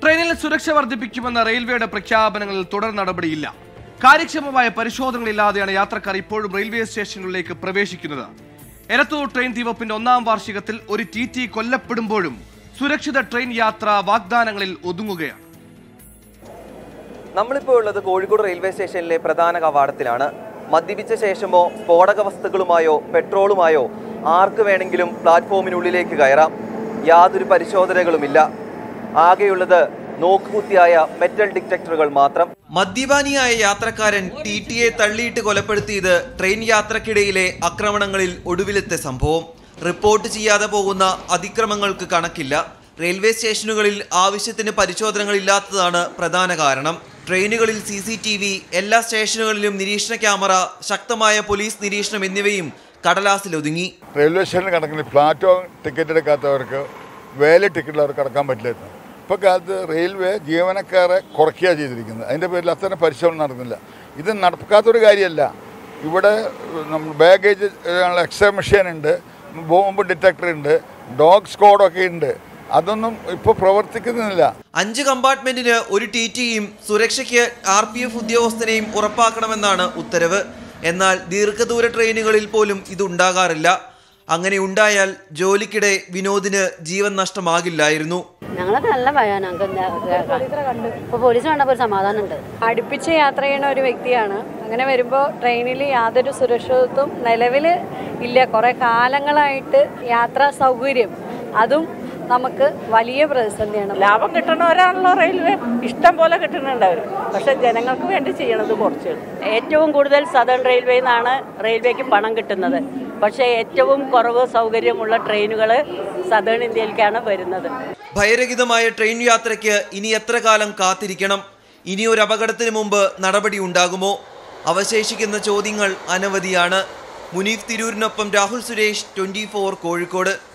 ട്രെയിനിൽ സുരക്ഷ വർദ്ധിപ്പിക്കുമെന്ന റെയിൽവേയുടെ പ്രഖ്യാപനങ്ങളിൽ തുടർ നടപടിയില്ല. കാര്യക്ഷമമായ പരിശോധനകളില്ലാതെയാണ് യാത്രക്കാർ ഇപ്പോഴും റെയിൽവേ സ്റ്റേഷനുകളിലേക്ക് പ്രവേശിക്കുന്നത്. എലത്തൂർ ട്രെയിൻ തീവപ്പിന്റെ 1ാം വാർഷികത്തിൽ ഒരു TT കൊല്ലപ്പെടുമ്പോഴും സുരക്ഷിത ട്രെയിൻ യാത്ര വാഗ്ദാനങ്ങളിൽ ഒതുങ്ങുകയാണ്. നമ്മളിപ്പോൾ ഉള്ളത് കോഴിക്കോട് റെയിൽവേ സ്റ്റേഷനിലെ പ്രധാന കവാടത്തിലാണ്. മദ്യപിച്ച ശേഷമോ സ്ഫോടക വസ്തുക്കളുമായോ പെട്രോളുമായോ ആർക്ക് വേണമെങ്കിലും പ്ലാറ്റ്ഫോമിനുള്ളിലേക്ക് കയറാം. യാതൊരു പരിശോധനകളുമില്ല. ആകെയുള്ളത് നോക്കുകുത്തിയായ മെറ്റൽ ഡിറ്റക്ടറുകൾ മാത്രം. മദ്യപാനിയായ യാത്രക്കാരൻ TTയെ തള്ളിയിട്ട് കൊലപ്പെടുത്തിയത് ട്രെയിൻ യാത്രക്കിടയിലെ ആക്രമണങ്ങളിൽ ഒടുവിലത്തെ സംഭവം. റിപ്പോർട്ട് ചെയ്യാതെ പോകുന്ന അതിക്രമങ്ങൾക്ക് കണക്കില്ല. റെയിൽവേ സ്റ്റേഷനുകളിൽ ആവശ്യത്തിന് പരിശോധനകളില്ലാത്തതാണ് പ്രധാന കാരണം. ട്രെയിനുകളിൽ CCTV, എല്ലാ സ്റ്റേഷനുകളിലും നിരീക്ഷണ ക്യാമറ, ശക്തമായ പോലീസ് നിരീക്ഷണം എന്നിവയും കടലാസിലൊതുങ്ങി. റെയിൽവേ സ്റ്റേഷനിൽ കണക്കിന് പ്ലാറ്റ്ഫോം ടിക്കറ്റ് എടുക്കാത്തവർക്ക് വേല ടിക്കറ്റിൽ അവർക്ക് കടക്കാൻ പറ്റില്ലായിരുന്നു. ഇപ്പോൾ കാലത്ത് റെയിൽവേ ജീവനക്കാരെ കുറയ്ക്കുകയാണ് ചെയ്തിരിക്കുന്നത്. അതിൻ്റെ പേരിൽ അത്തരം പരിശോധന നടക്കുന്നില്ല. ഇത് നടക്കാത്തൊരു കാര്യമല്ല. ഇവിടെ ബാഗേജ് എക്സ്റേ മെഷീൻ ഉണ്ട്, ബോംബ് ഡിറ്റക്ടർ ഉണ്ട്, ഡോഗ് സ്ക്വാഡൊക്കെ ഉണ്ട്. അതൊന്നും ഇപ്പോൾ പ്രവർത്തിക്കുന്നില്ല. 5 കമ്പാർട്ട്മെന്റിന് ഒരു TTയും സുരക്ഷയ്ക്ക് RPF ഉദ്യോഗസ്ഥനെയും ഉറപ്പാക്കണമെന്നാണ് ഉത്തരവ്. എന്നാൽ ദീർഘദൂര ട്രെയിനുകളിൽ പോലും ഇതുണ്ടാകാറില്ല. അങ്ങനെ ഉണ്ടായാൽ ജോലിക്കിടെ വിനോദിന് ജീവൻ നഷ്ടമാകില്ലായിരുന്നു. ഞങ്ങളൊക്കെ നല്ല ഭയമാണ്. ഇപ്പോൾ പോലീസ് കണ്ടപ്പോൾ സമാധാനമുണ്ട്. അടുപ്പിച്ച് യാത്ര ചെയ്യുന്ന ഒരു വ്യക്തിയാണ്. അങ്ങനെ വരുമ്പോൾ ട്രെയിനിൽ യാതൊരു സുരക്ഷിതത്വം നിലവിൽ ഇല്ല. കുറേ കാലങ്ങളായിട്ട് യാത്രാ സൗകര്യം അതും നമുക്ക് വലിയ പ്രതിസന്ധിയാണ്. ലാഭം കിട്ടണവരാണല്ലോ റെയിൽവേ, ഇഷ്ടം പോലെ കിട്ടുന്നുണ്ട് അവർ. പക്ഷെ ജനങ്ങൾക്ക് വേണ്ടി ചെയ്യണത് കുറച്ച്. ഏറ്റവും കൂടുതൽ സദേൺ റെയിൽവേ നിന്നാണ് റെയിൽവേക്ക് പണം കിട്ടുന്നത്. പക്ഷേ ഏറ്റവും കുറവ് സൗകര്യമുള്ള ട്രെയിനുകൾ സദേൺ ഇന്ത്യയിലേക്കാണ് വരുന്നത്. ഭയരഹിതമായ ട്രെയിൻ യാത്രയ്ക്ക് ഇനി എത്ര കാലം കാത്തിരിക്കണം? ഇനി ഒരു അപകടത്തിന് മുമ്പ് നടപടി ഉണ്ടാകുമോ? അവശേഷിക്കുന്ന ചോദ്യങ്ങൾ അനവധിയാണ്. മുനീഫ് തിരൂരിനൊപ്പം രാഹുൽ സുരേഷ്, 24 കോഴിക്കോട്.